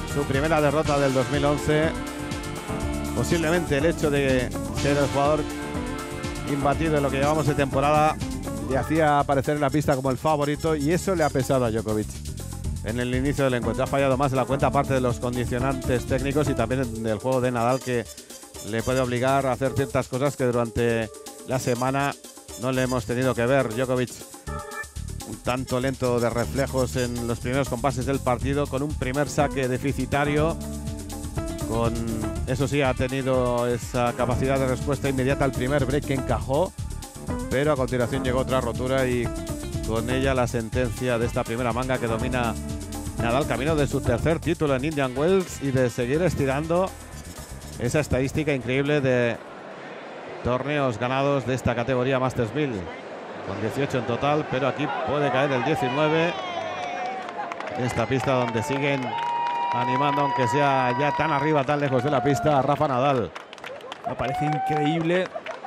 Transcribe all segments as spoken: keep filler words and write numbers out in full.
su primera derrota del dos mil once. Posiblemente el hecho de ser el jugador imbatido en lo que llevamos de temporada le hacía aparecer en la pista como el favorito, y eso le ha pesado a Djokovic en el inicio del encuentro. Ha fallado más en la cuenta, aparte de los condicionantes técnicos y también del juego de Nadal, que le puede obligar a hacer ciertas cosas que durante la semana no le hemos tenido que ver. Djokovic un tanto lento de reflejos en los primeros compases del partido, con un primer saque deficitario, con eso sí ha tenido esa capacidad de respuesta inmediata al primer break que encajó, pero a continuación llegó otra rotura y con ella la sentencia de esta primera manga que domina Nadal, camino de su tercer título en Indian Wells y de seguir estirando esa estadística increíble de torneos ganados de esta categoría Masters mil, con dieciocho en total, pero aquí puede caer el diecinueve en esta pista donde siguen animando, aunque sea ya tan arriba, tan lejos de la pista, a Rafa Nadal. Me parece increíble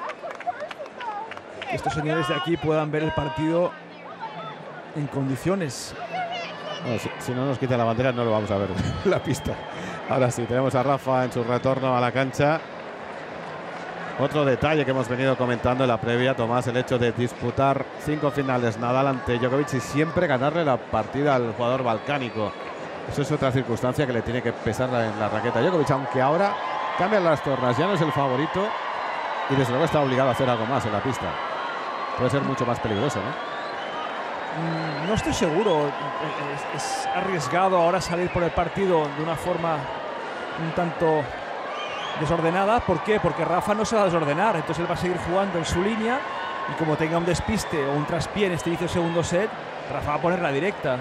que estos señores de aquí puedan ver el partido en condiciones. Bueno, si, si no nos quita la bandera no lo vamos a ver en la pista. Ahora sí, tenemos a Rafa en su retorno a la cancha. Otro detalle que hemos venido comentando en la previa, Tomás, el hecho de disputar cinco finales Nadal ante Djokovic y siempre ganarle la partida al jugador balcánico. Eso es otra circunstancia que le tiene que pesar en la raqueta Djokovic, aunque ahora cambian las tornas, ya no es el favorito y desde luego está obligado a hacer algo más en la pista. Puede ser mucho más peligroso, ¿no? Mm, no estoy seguro. Es, es arriesgado ahora salir por el partido de una forma un tanto desordenada. ¿Por qué? Porque Rafa no se va a desordenar, entonces él va a seguir jugando en su línea y como tenga un despiste o un traspié en este inicio del segundo set, Rafa va a poner la directa.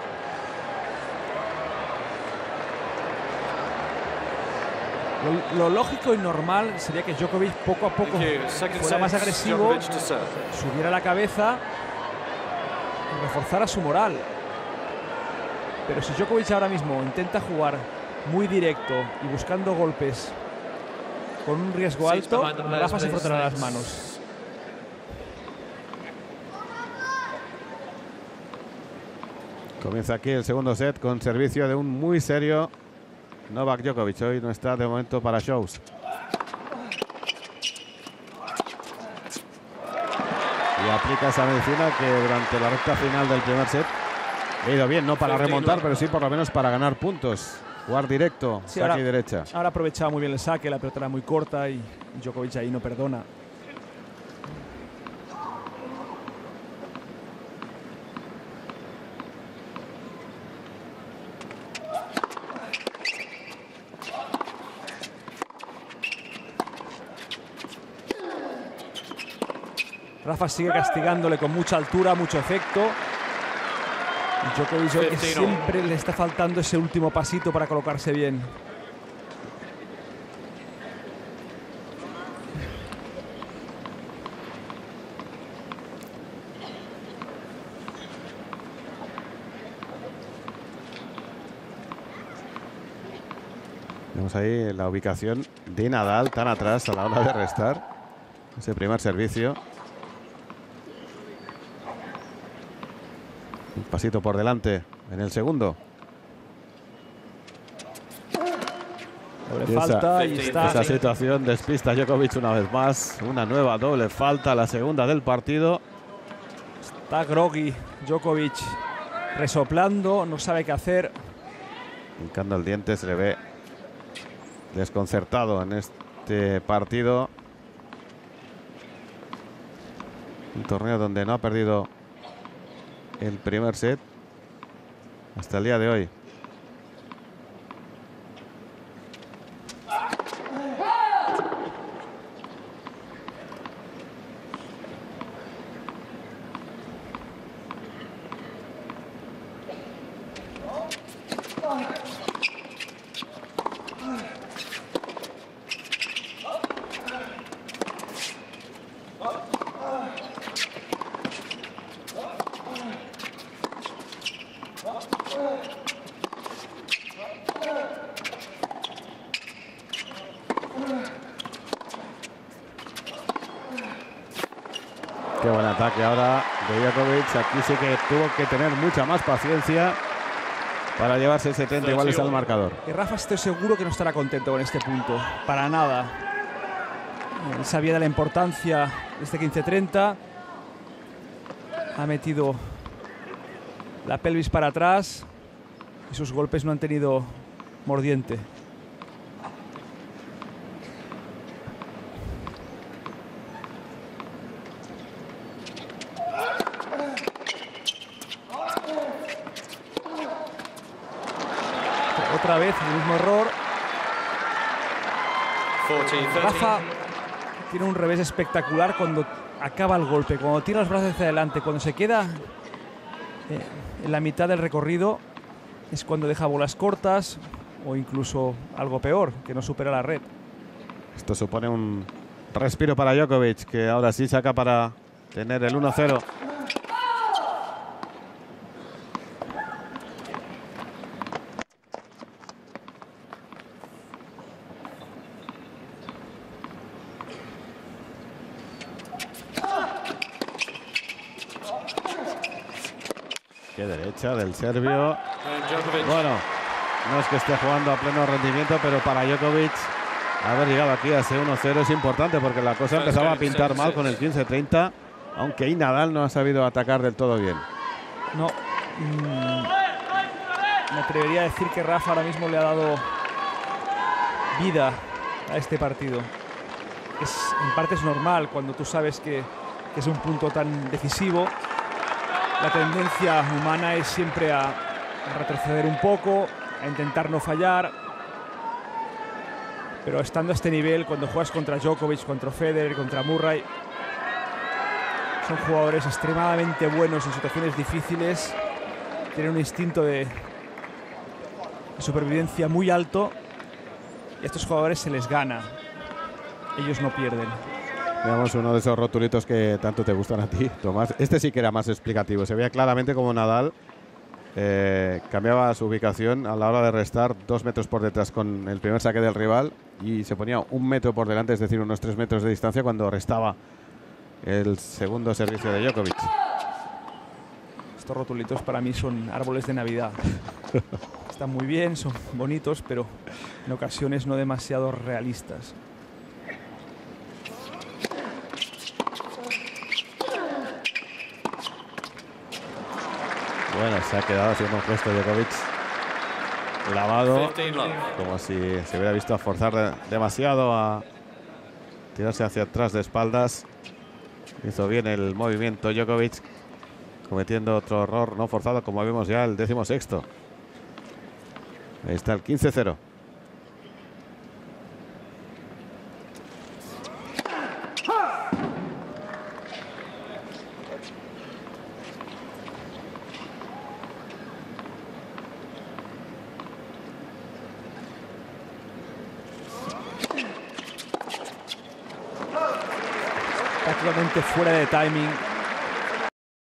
Lo, lo lógico y normal sería que Djokovic poco a poco fuera más agresivo, subiera la cabeza y reforzara su moral. Pero si Djokovic ahora mismo intenta jugar muy directo y buscando golpes con un riesgo alto, Rafa se frotará las manos. Comienza aquí el segundo set con servicio de un muy serio Novak Djokovic. Hoy no está de momento para shows. Y aplica esa medicina que durante la recta final del primer set ha ido bien, no para remontar, pero sí por lo menos para ganar puntos. Jugar directo, Sí, saque ahora, y derecha. Ahora aprovechaba muy bien el saque, la pelota era muy corta y Djokovic ahí no perdona. Rafa sigue castigándole con mucha altura, mucho efecto. Y Djokovic que siempre le está faltando ese último pasito para colocarse bien. Vemos ahí la ubicación de Nadal tan atrás a la hora de restar ese primer servicio. Un pasito por delante en el segundo. Doble Y falta esa, y está. esa situación despista a Djokovic una vez más. Una nueva doble falta, la segunda del partido. Está groggy Djokovic, resoplando, no sabe qué hacer. Hincando el diente, se le ve desconcertado en este partido. Un torneo donde no ha perdido el primer set hasta el día de hoy. Qué buen ataque ahora de Djokovic. Aquí sí que tuvo que tener mucha más paciencia para llevarse setenta iguales al marcador. Y Rafa, estoy seguro que no estará contento con este punto, para nada. Él sabía de la importancia de este quince treinta. Ha metido la pelvis para atrás y sus golpes no han tenido mordiente. Otra vez el mismo error. Rafa tiene un revés espectacular cuando acaba el golpe, cuando tira los brazos hacia adelante, cuando se queda eh, en la mitad del recorrido, es cuando deja bolas cortas o incluso algo peor, que no supera la red. Esto supone un respiro para Djokovic, que ahora sí saca para tener el uno cero. Qué derecha del serbio. Bueno, no es que esté jugando a pleno rendimiento, pero para Djokovic haber llegado aquí a ese uno cero es importante, porque la cosa empezaba a pintar mal con el quince treinta, aunque y Nadal no ha sabido atacar del todo bien. No. Mmm, me atrevería a decir que Rafa ahora mismo le ha dado vida a este partido. Es, en parte es normal cuando tú sabes que, que es un punto tan decisivo. La tendencia humana es siempre a, a retroceder un poco, a intentar no fallar. Pero estando a este nivel, cuando juegas contra Djokovic, contra Federer, contra Murray, son jugadores extremadamente buenos en situaciones difíciles. Tienen un instinto de, de supervivencia muy alto. Y a estos jugadores se les gana. Ellos no pierden. Veamos uno de esos rotulitos que tanto te gustan a ti, Tomás. Este sí que era más explicativo. Se veía claramente como Nadal eh, cambiaba su ubicación a la hora de restar dos metros por detrás con el primer saque del rival y se ponía un metro por delante, es decir, unos tres metros de distancia cuando restaba el segundo servicio de Djokovic. Estos rotulitos para mí son árboles de Navidad. Están muy bien, son bonitos, pero en ocasiones no demasiado realistas. Bueno, se ha quedado haciendo un gesto Djokovic lavado, como si se hubiera visto a forzar de, demasiado a tirarse hacia atrás de espaldas. Hizo bien el movimiento Djokovic, cometiendo otro error no forzado, como vemos ya el décimo sexto. Ahí está el quince cero. Prácticamente fuera de timing